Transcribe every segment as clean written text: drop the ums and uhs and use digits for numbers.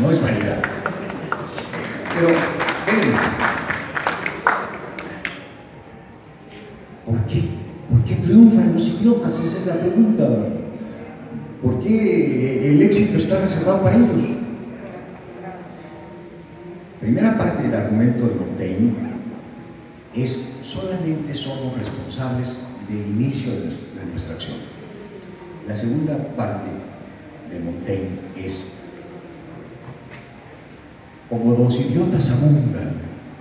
no es vanidad. Pero, miren, ¿por qué? ¿Por qué triunfan los idiotas? Esa es la pregunta. ¿Por qué el éxito está reservado para ellos? Primera parte del argumento de Montaigne es: solamente somos responsables del inicio de nuestra acción. La segunda parte de Montaigne es: como los idiotas abundan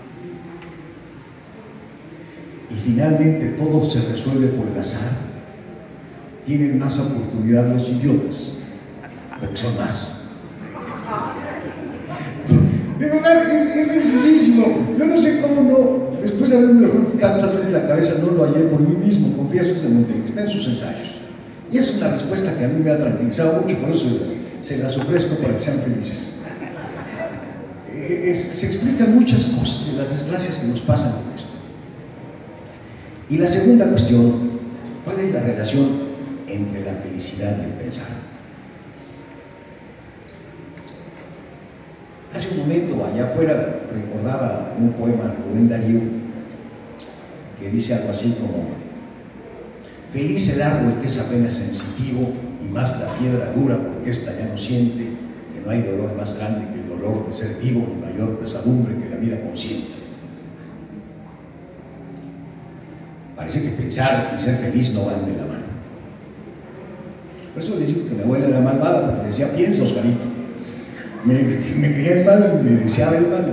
y finalmente todo se resuelve por el azar, tienen más oportunidad los idiotas, porque son más. De verdad, es sencillísimo. Yo no sé cómo no, después de haberme roto tantas veces la cabeza, no lo hallé por mí mismo. Confieso que Montaigne está en sus ensayos. Y es una respuesta que a mí me ha tranquilizado mucho, por eso se las ofrezco para que sean felices. Se explican muchas cosas de las desgracias que nos pasan con esto. Y la segunda cuestión: ¿cuál es la relación entre la felicidad y el pensar? Hace un momento, allá afuera, recordaba un poema de Rubén Darío que dice algo así como: feliz el árbol que es apenas sensitivo, y más la piedra dura porque ésta ya no siente, que no hay dolor más grande que el dolor de ser vivo, ni mayor pesadumbre que la vida consciente. Parece que pensar y ser feliz no van de la mano. Por eso le digo que mi abuela era malvada, porque decía: piensa, Oscarito. Me creía el mal, me deseaba el mal.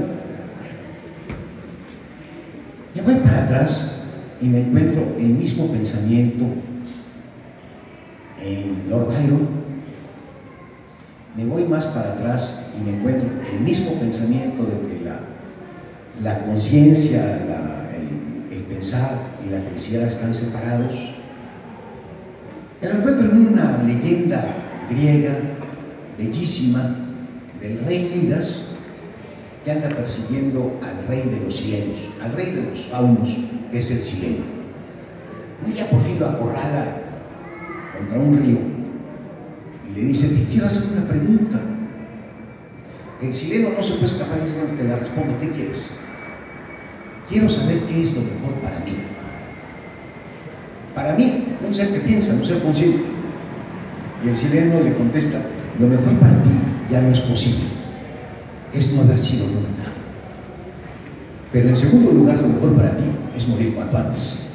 Me voy para atrás y me encuentro el mismo pensamiento en Lord Byron. Me voy más para atrás y me encuentro el mismo pensamiento de que la conciencia, el pensar y la felicidad están separados. Me lo encuentro en una leyenda griega bellísima del rey Midas, que anda persiguiendo al rey de los silenos, al rey de los faunos, que es el sileno. Un día por fin lo acorrala contra un río y le dice: te quiero hacer una pregunta. El sileno no se puede escapar y dice: bueno, te la respondo, ¿qué quieres? Quiero saber qué es lo mejor para mí. Para mí, un ser que piensa, un ser consciente. Y el sileno le contesta: lo mejor para ti ya no es posible, es no haber sido nunca. Pero en segundo lugar, lo mejor para ti es morir cuanto antes.